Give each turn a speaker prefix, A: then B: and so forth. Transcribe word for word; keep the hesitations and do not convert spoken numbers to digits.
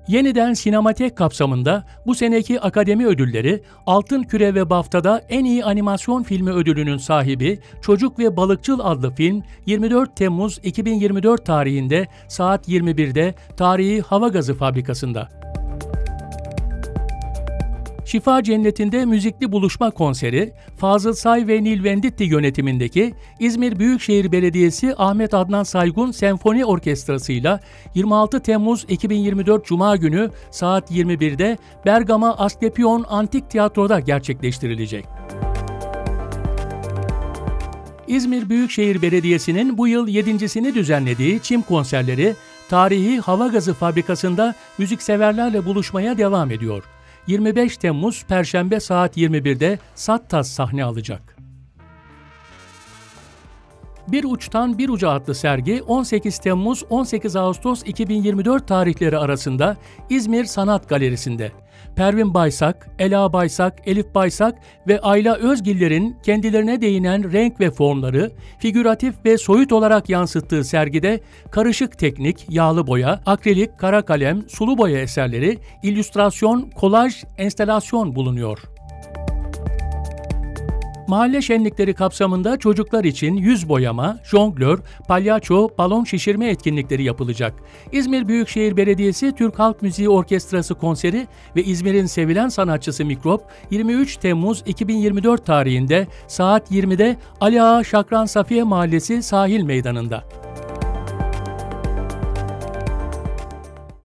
A: Yeniden Sinematek kapsamında bu seneki Akademi Ödülleri, Altın Küre ve BAFTA'da en iyi animasyon filmi ödülünün sahibi Çocuk ve Balıkçıl adlı film yirmi dört Temmuz iki bin yirmi dört tarihinde saat yirmi birde Tarihi Hava Gazı Fabrikası'nda. Şifa Cenneti'nde müzikli buluşma konseri, Fazıl Say ve Nil Venditti yönetimindeki İzmir Büyükşehir Belediyesi Ahmet Adnan Saygun Senfoni Orkestrası'yla yirmi altı Temmuz iki bin yirmi dört Cuma günü saat yirmi birde Bergama Asklepion Antik Tiyatro'da gerçekleştirilecek. İzmir Büyükşehir Belediyesi'nin bu yıl yedincisini düzenlediği çim konserleri, Tarihi Hava Gazı Fabrikası'nda müzikseverlerle buluşmaya devam ediyor. yirmi beş Temmuz Perşembe saat yirmi birde Sattas sahne alacak. Bir Uçtan Bir Uca adlı sergi on sekiz Temmuz on sekiz Ağustos iki bin yirmi dört tarihleri arasında İzmir Sanat Galerisi'nde. Pervin Baysak, Ela Baysak, Elif Baysak ve Ayla Özgiller'in kendilerine değinen renk ve formları, figüratif ve soyut olarak yansıttığı sergide karışık teknik, yağlı boya, akrilik, kara kalem, sulu boya eserleri, illüstrasyon, kolaj, enstelasyon bulunuyor. Mahalle şenlikleri kapsamında çocuklar için yüz boyama, jonglör, palyaço, balon şişirme etkinlikleri yapılacak. İzmir Büyükşehir Belediyesi Türk Halk Müziği Orkestrası konseri ve İzmir'in sevilen sanatçısı Mikrop, yirmi üç Temmuz iki bin yirmi dört tarihinde saat yirmide Ali Ağa Şakran Safiye Mahallesi Sahil Meydanı'nda.